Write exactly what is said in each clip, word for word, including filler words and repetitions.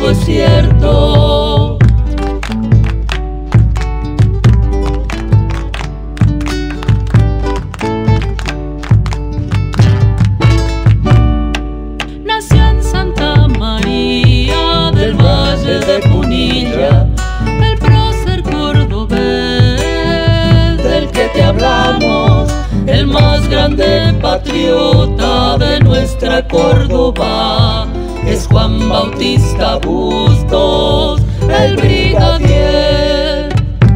todo es cierto. Nació en Santa María del Valle de Punilla el prócer cordobés Del que te hablamos, el más grande patriota de nuestra Córdoba, es Juan Bautista Bustos, el brigadier.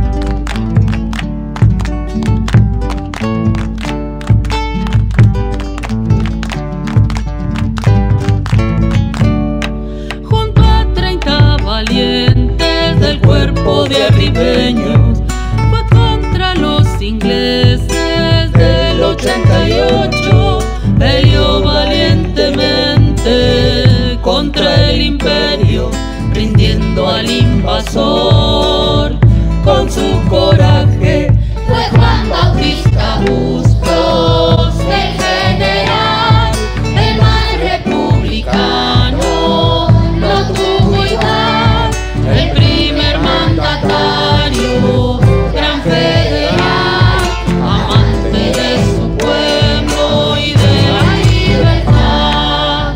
Junto a treinta valientes del cuerpo de arribeños, fue contra los ingleses del ochenta y ocho, peleó valientemente contra el imperio, rindiendo al invasor. Con su coraje fue Juan Bautista Bustos, el general, el más republicano, no tuvo igual, el primer mandatario, gran federal, amante de su pueblo y de la libertad.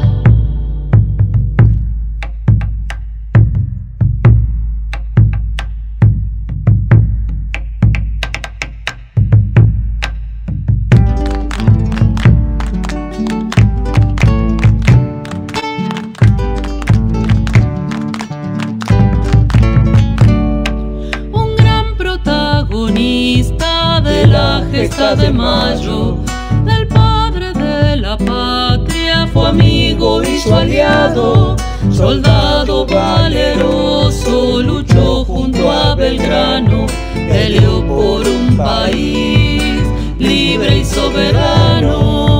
Un gran protagonista de la gesta de mayo, del padre de la patria, fue amigo y su aliado, soldado valeroso, luchó junto a Belgrano, peleó por un país libre y soberano.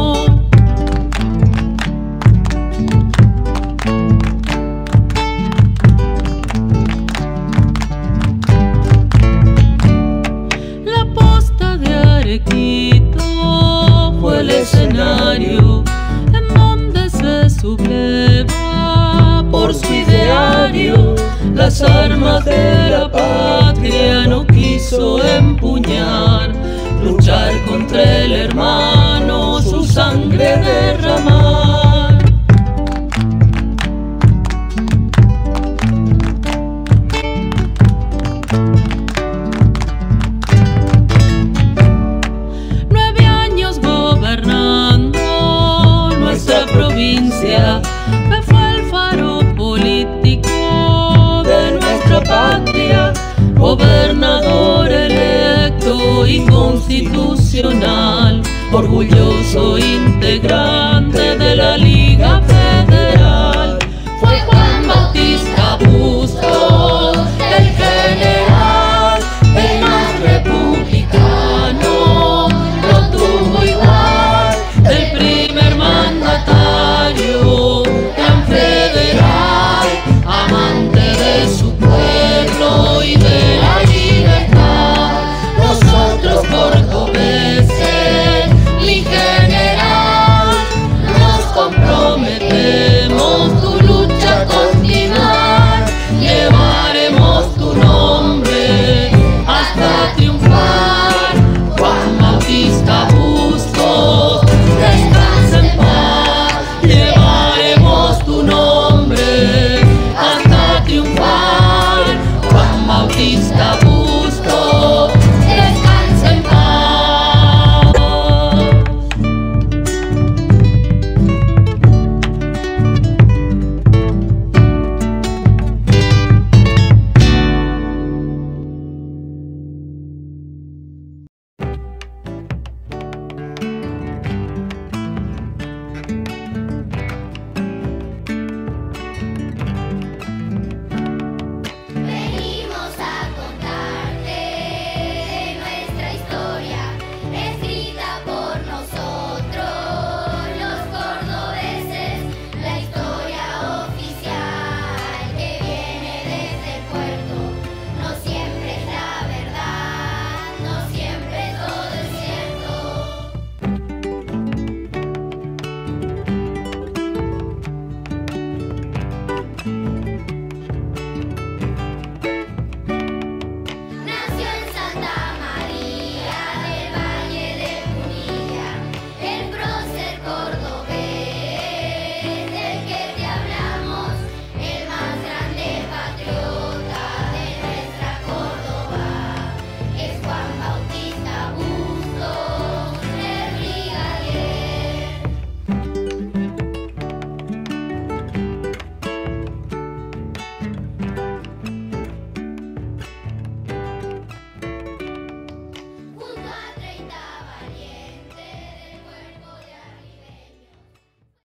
La posta de Arequito fue el escenario en donde se subleva por su ideario las armas de la patria. No quiso empuñar, luchar contra el hermano, su sangre derramar. Nueve años gobernando nuestra provincia, fue el faro político de nuestra patria, gobernador electo y constitucional, orgulloso, integral.